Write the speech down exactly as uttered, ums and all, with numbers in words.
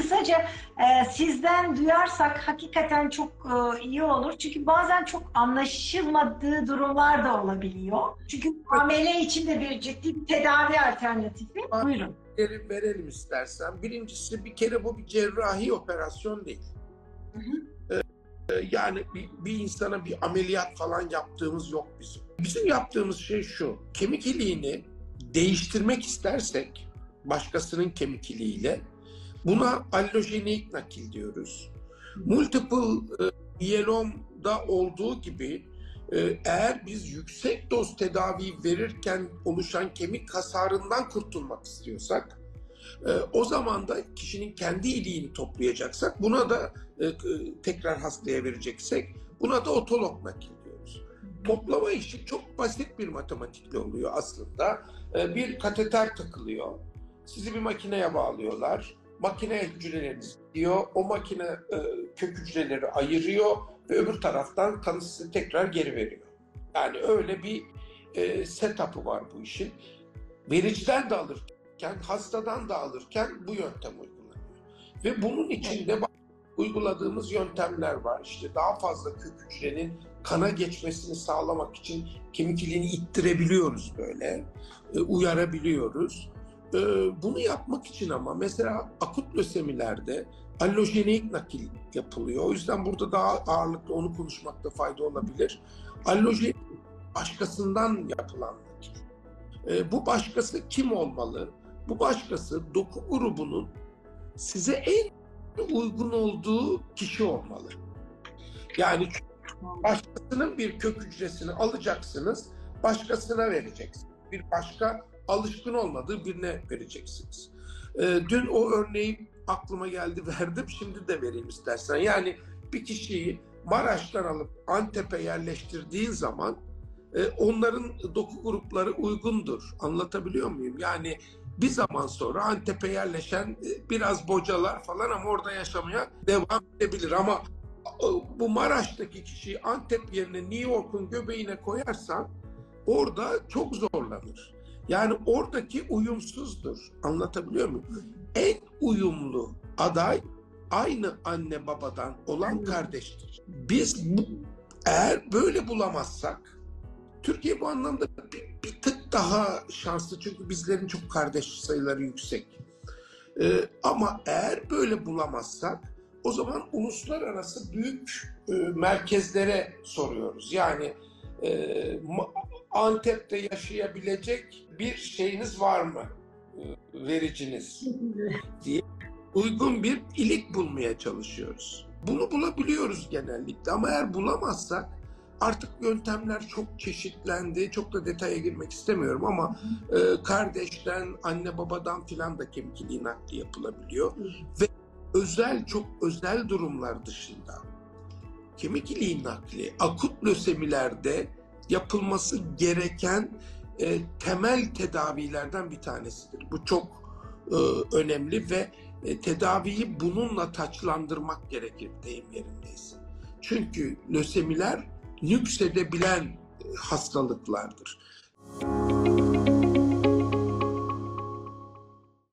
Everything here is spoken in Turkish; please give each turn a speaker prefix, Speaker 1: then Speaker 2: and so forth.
Speaker 1: kısaca e, sizden duyarsak hakikaten çok e, iyi olur. Çünkü bazen çok anlaşılmadığı durumlar da olabiliyor. Çünkü amele için de bir ciddi bir tedavi alternatifi. Buyurun.
Speaker 2: Verelim, verelim istersen. Birincisi, bir kere bu bir cerrahi operasyon değil.
Speaker 1: Hı hı.
Speaker 2: Yani bir, bir insana bir ameliyat falan yaptığımız yok bizim. Bizim yaptığımız şey şu: kemik iliğini değiştirmek istersek başkasının kemik iliğiyle, buna allojenik nakil diyoruz. Multiple e, myelom'da olduğu gibi e, eğer biz yüksek doz tedavi verirken oluşan kemik hasarından kurtulmak istiyorsak, e, o zaman da kişinin kendi iliğini toplayacaksak, buna da e, tekrar hastaya vereceksek, buna da otolog nakil diyoruz. Toplama işi çok basit bir matematikle oluyor aslında. E, bir kateter takılıyor. Sizi bir makineye bağlıyorlar. Makine hücreleriniz diyor. O makine e, kök hücreleri ayırıyor ve öbür taraftan kanı size tekrar geri veriyor. Yani öyle bir e, setup'ı var bu işin. Vericiden de alırken, hastadan da alırken bu yöntem uygulanıyor. Ve bunun içinde uyguladığımız yöntemler var. İşte daha fazla kök hücrenin kana geçmesini sağlamak için kemik iliğini ittirebiliyoruz böyle. E, uyarabiliyoruz. Bunu yapmak için ama mesela akut lösemilerde allojenik nakil yapılıyor. O yüzden burada daha ağırlıklı onu konuşmakta fayda olabilir. Allojenik başkasından yapılan nakil. Bu başkası kim olmalı? Bu başkası doku grubunun size en uygun olduğu kişi olmalı. Yani başkasının bir kök hücresini alacaksınız, başkasına vereceksiniz. Bir başka alışkın olmadığı birine vereceksiniz. Ee, dün o örneği aklıma geldi, verdim. Şimdi de vereyim istersen. Yani bir kişiyi Maraş'tan alıp Antep'e yerleştirdiğin zaman e, onların doku grupları uygundur. Anlatabiliyor muyum? Yani bir zaman sonra Antep'e yerleşen e, biraz bocalar falan ama orada yaşamaya devam edebilir. Ama bu Maraş'taki kişiyi Antep yerine New York'un göbeğine koyarsan orada çok zorlanır. Yani oradaki uyumsuzdur. Anlatabiliyor muyum? En uyumlu aday aynı anne babadan olan kardeştir. Biz bu, eğer böyle bulamazsak, Türkiye bu anlamda bir, bir tık daha şanslı, çünkü bizlerin çok kardeş sayıları yüksek. Ee, ama eğer böyle bulamazsak, o zaman uluslararası büyük e, merkezlere soruyoruz. Yani e, Antep'te yaşayabilecek bir şeyiniz var mı? Vericiniz diye uygun bir ilik bulmaya çalışıyoruz. Bunu bulabiliyoruz genellikle ama eğer bulamazsak artık yöntemler çok çeşitlendi. Çok da detaya girmek istemiyorum ama e, kardeşten, anne babadan filan da kemik iliği nakli yapılabiliyor. Ve özel, çok özel durumlar dışında kemik iliği nakli akut lösemilerde yapılması gereken e, temel tedavilerden bir tanesidir. Bu çok e, önemli ve e, tedaviyi bununla taçlandırmak gerekir deyim yerindeyse. Çünkü lösemiler nüksedebilen e, hastalıklardır.